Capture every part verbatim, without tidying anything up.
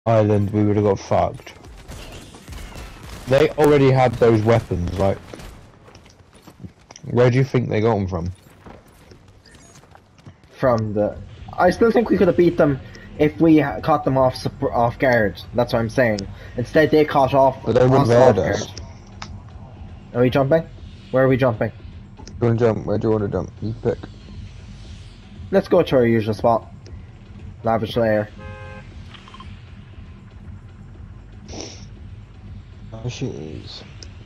island, we would have got fucked. They already had those weapons, like... Where do you think they got them from? From the... I still think we could have beat them if we caught them off off guard. That's what I'm saying. Instead, they caught off But they wouldn't us have off heard us. guard. Are we jumping? Where are we jumping? Do you want to jump? Where do you want to jump? You pick. Let's go to our usual spot. Lavish layer. Oh, she is.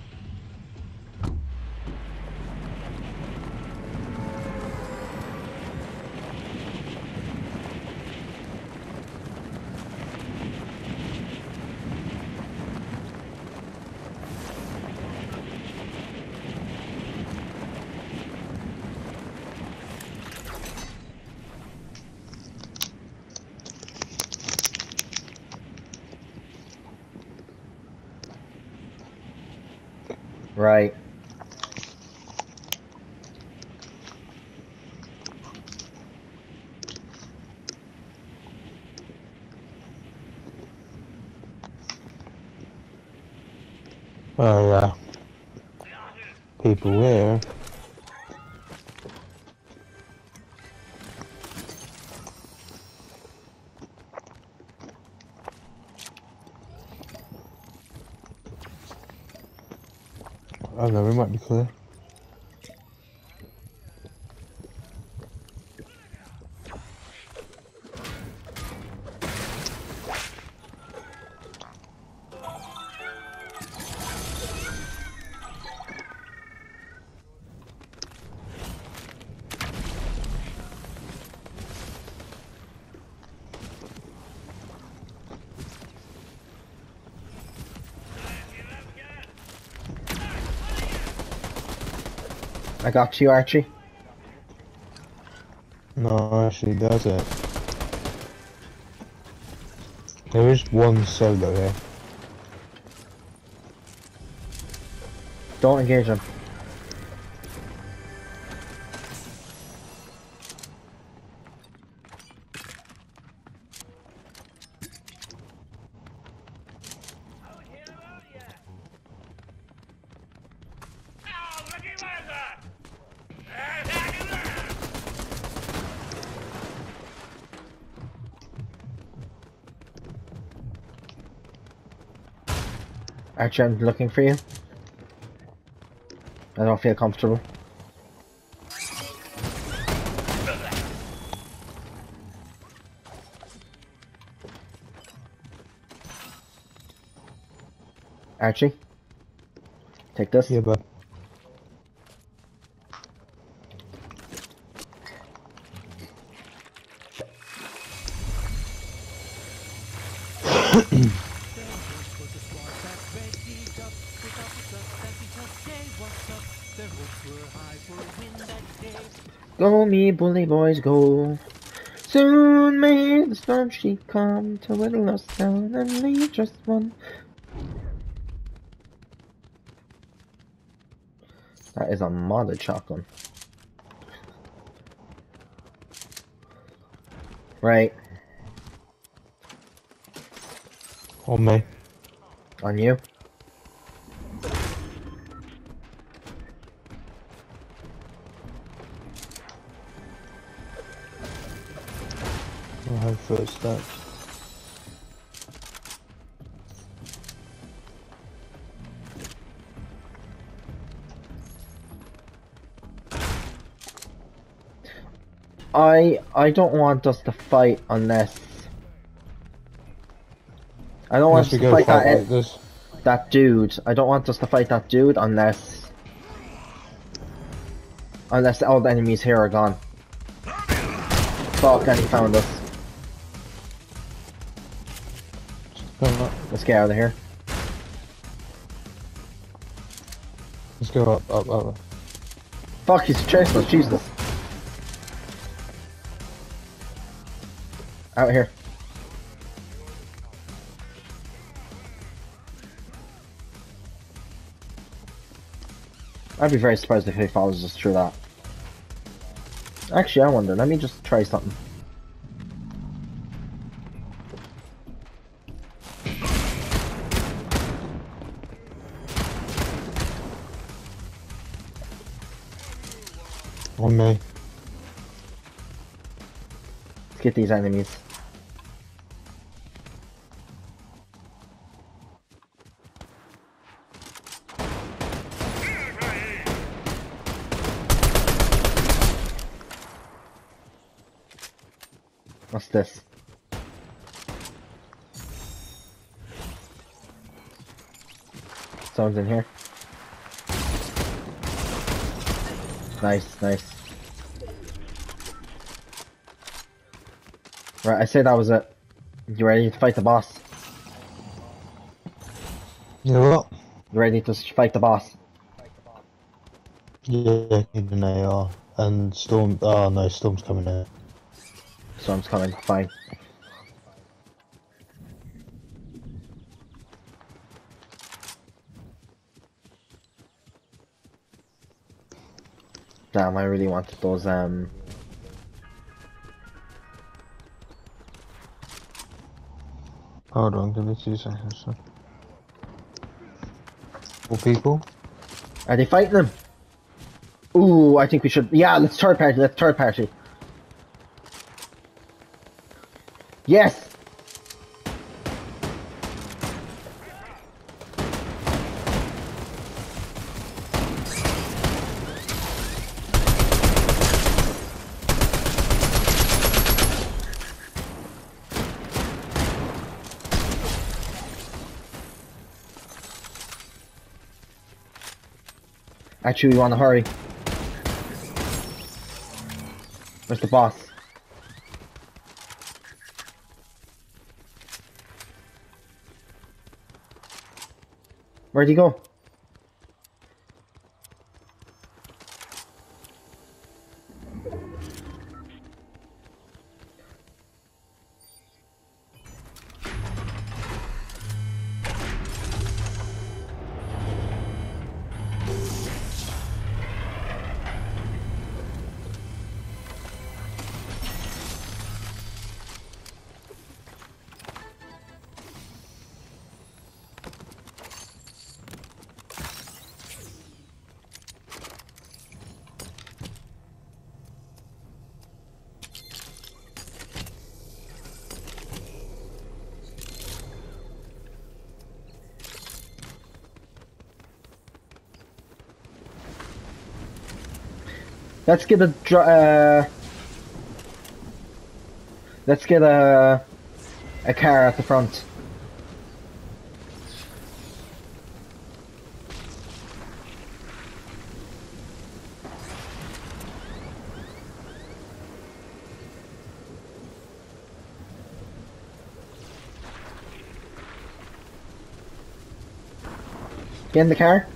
Right. Oh yeah. People here. Oh no, we might be clear. I got you, Archie. No, actually does it. There is one solo here. Don't engage him. Archie, I'm looking for you. I don't feel comfortable. Archie, take this. Yeah, but Go me bully boys go. Soon may the storm sheet come to whittle us down and leave just one. That is a modded shotgun. Right. on me. On you. I have footsteps. I I don't want us to fight unless I don't want Unless us we to go fight fight that like this. that dude. I don't want us to fight that dude unless unless all the enemies here are gone. Fuck, and he found us. Let's get out of here. Let's go up, up, up. Fuck, he's chasing us, Jesus. Out here. I'd be very surprised if he follows us through that. Actually, I wonder, let me just try something. On me. Let's get these enemies. What's this? Someone's in here. Nice, nice. Right, I say that was it. You ready to fight the boss? You what? You ready to fight the boss? Yeah, need an A R. And Storm. Oh no, Storm's coming in. Storm's coming, fine. Damn, I really wanted those, um... Hold on, give me two seconds. Sir. More people? Are they fighting them? Ooh, I think we should... Yeah, let's third party, let's third party. Yes! Actually, we want to hurry. Where's the boss? Where'd he go? Let's get a dr uh, let's get a a car at the front. Get in the car.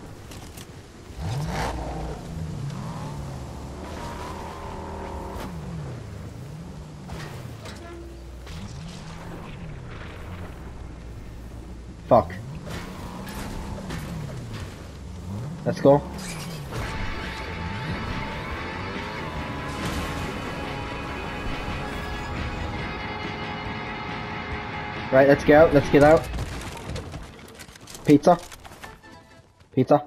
Fuck. Let's go. Right, let's get out, let's get out. Pizza. Pizza.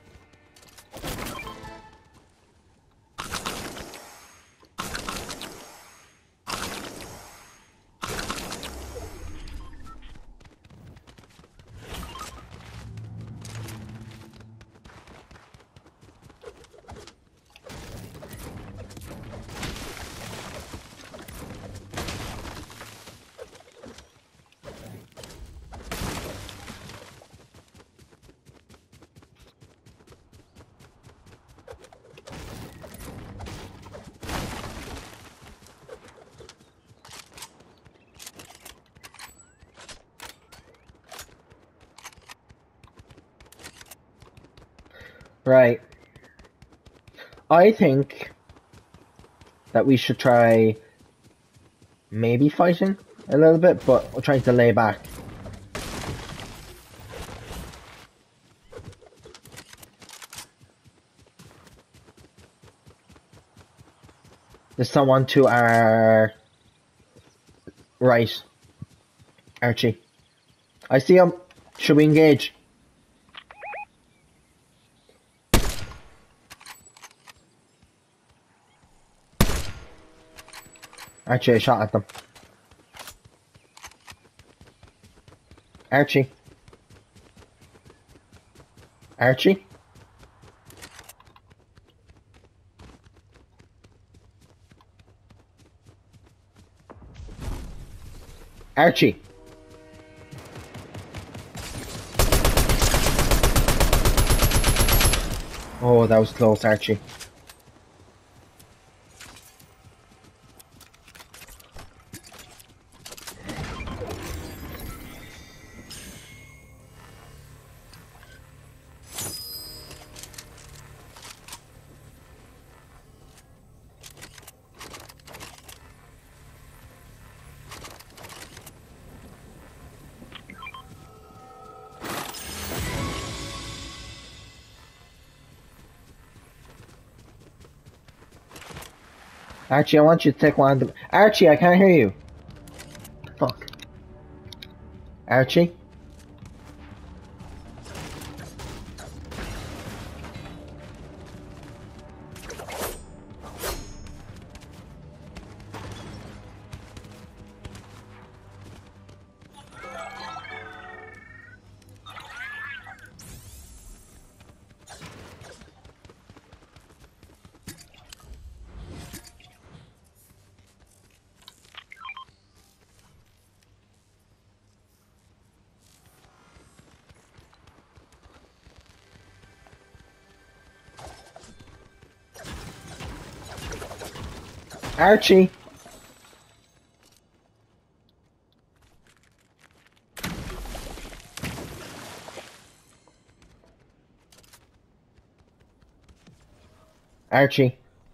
Right. I think that we should try maybe fighting a little bit, but we're trying to lay back. There's someone to our right. Archie. I see him. Should we engage? Archie, I shot at them. Archie. Archie? Archie! Oh, that was close, Archie. Archie, I want you to take one of the... Archie, I can't hear you. Fuck. Archie? Archie! Archie.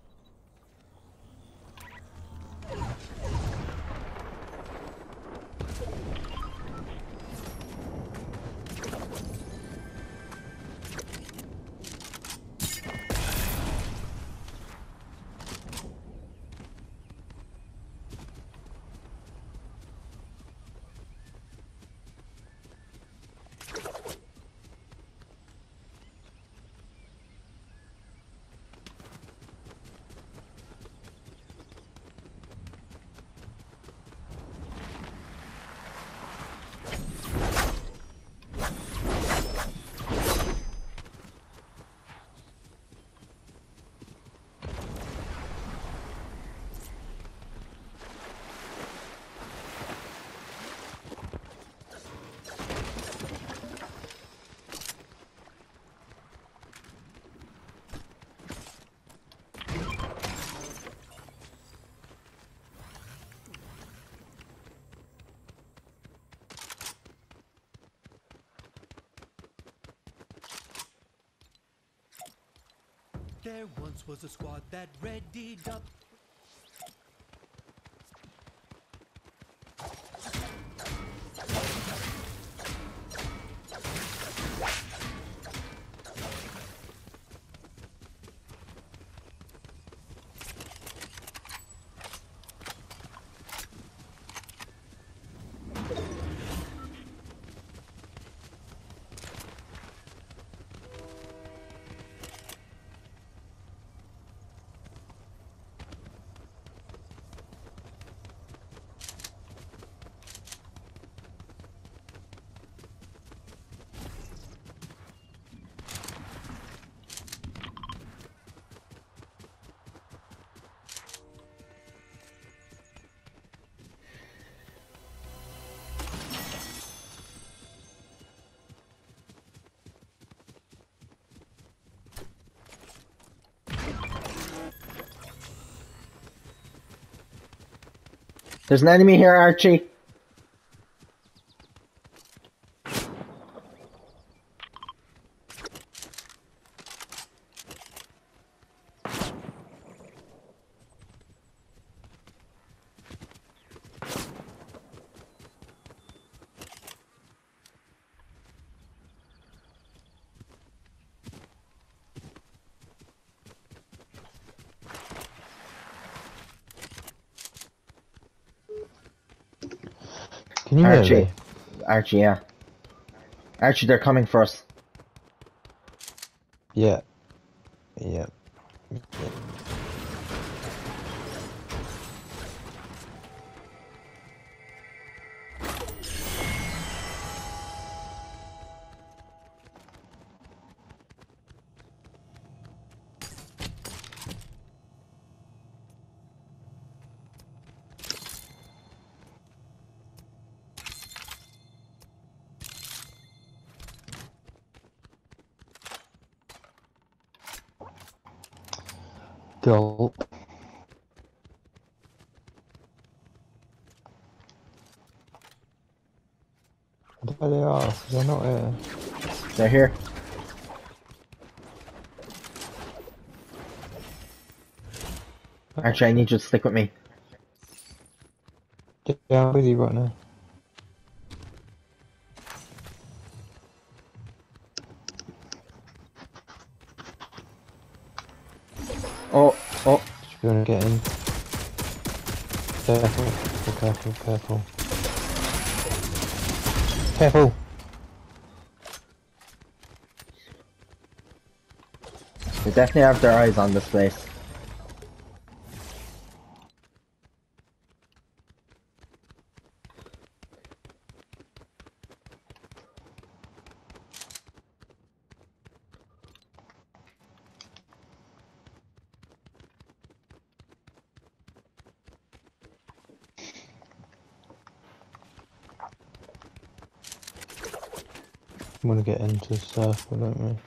There once was a squad that readied up. There's an enemy here, Archie. Can you Archie. hear me? Archie, yeah. Archie, they're coming for us. Yeah. Yeah. Gulp. There they are. They're not here. They're here. Archie, I need you to stick with me. Yeah, I'm with you right now. Oh, oh. Just gonna get in. Careful, careful, careful. Careful! They definitely have their eyes on this place. I'm gonna get into the circle, don't we?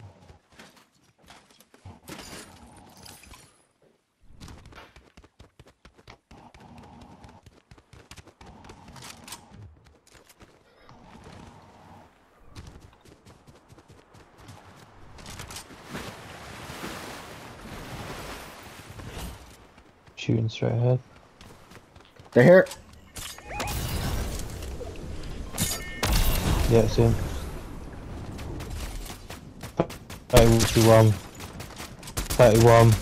Shooting straight ahead. They're here. Yeah, it's in. thirty-one. thirty-one.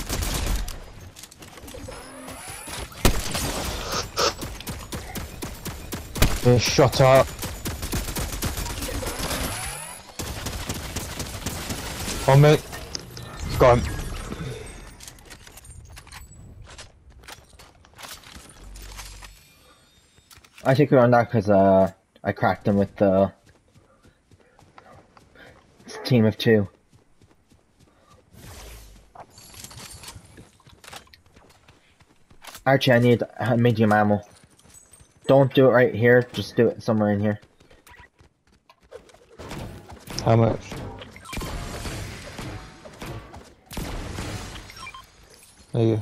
They're shot up. On me. Got him. I think we're on that because uh, I cracked them with the team of two. Archie, I need uh, medium ammo. Don't do it right here, just do it somewhere in here. How much? There you go.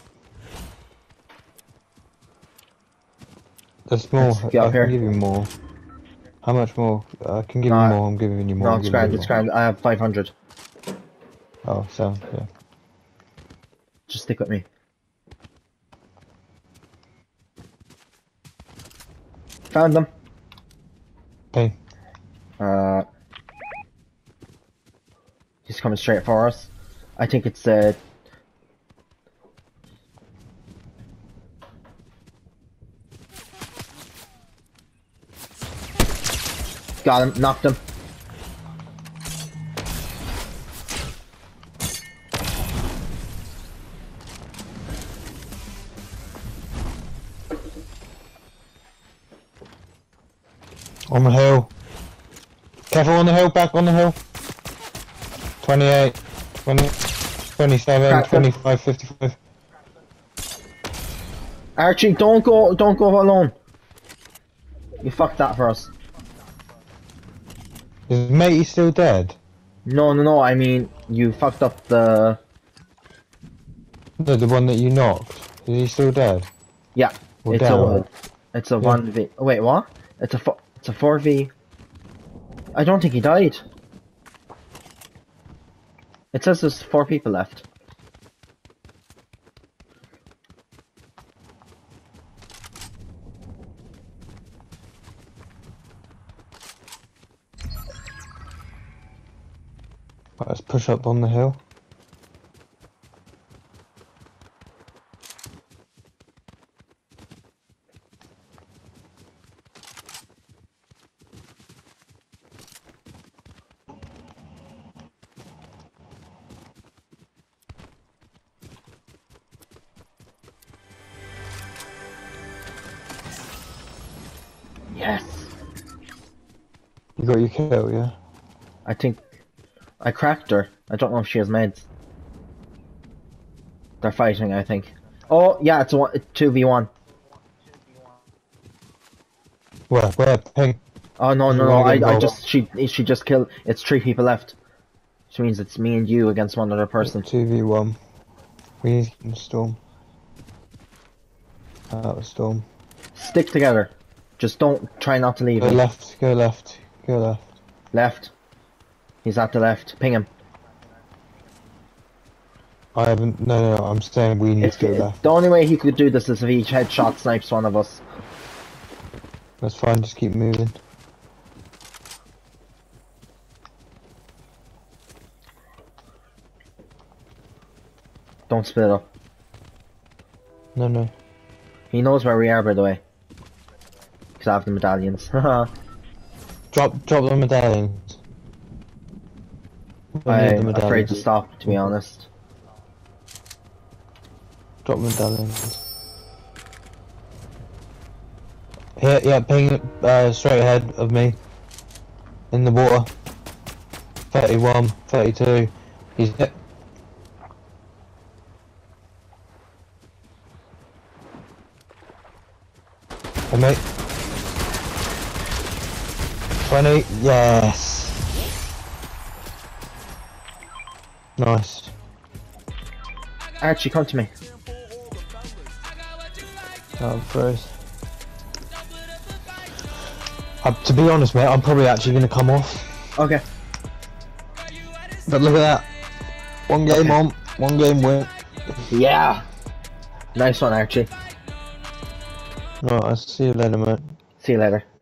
There's more. Let's get up I here. can give you more. How much more? I can give No, you more. I'm giving you more. No, I'm it's giving grand, you it's more. grand. I have five hundred. Oh, so yeah. Just stick with me. Found them. Okay. Uh, he's coming straight for us. I think it's uh. Got him, knocked him. On the hill. Careful on the hill. Back on the hill. twenty-eight, twenty, twenty-seven, Crack them. twenty-five, fifty-five. Archie, don't go, don't go alone. You fucked that for us. Is matey still dead? No, no, no. I mean, you fucked up the. No, the one that you knocked. Is he still dead? Yeah, Or it's down? a, it's a one v. Oh, wait, what? It's a four, it's a four v. I don't think he died. It says there's four people left. Right, let's push up on the hill. Yes. You got your kill, yeah? I think I cracked her. I don't know if she has meds. They're fighting, I think. Oh yeah, it's a one, two v one. Where? Where? Ping. Oh no You no no! wanna I get I involved? just she she just killed. It's three people left, which means it's me and you against one other person. two v one. We need to get in the storm. Out of the storm. Stick together. Just don't try not to leave Go me. left, go left, go left. Left. He's at the left. Ping him. I haven't, no, no, I'm saying we need If, to go left. the only way he could do this is if each headshot snipes one of us. That's fine, just keep moving. Don't split up. No, no. He knows where we are, by the way. Because I have the medallions. Haha. Drop, drop the medallions. We need the I'm afraid medallions. to stop, to be honest. Drop medallions. Here, yeah, ping uh, straight ahead of me. In the water. thirty-one, thirty-two. He's hit. Oh, mate. twenty, yes. Nice. Archie, come to me. Oh, froze. Uh, to be honest, mate, I'm probably actually going to come off. Okay. But look at that. One game Okay. on, one game win. Yeah! Nice one, Archie. Right, I'll see you later, mate. See you later.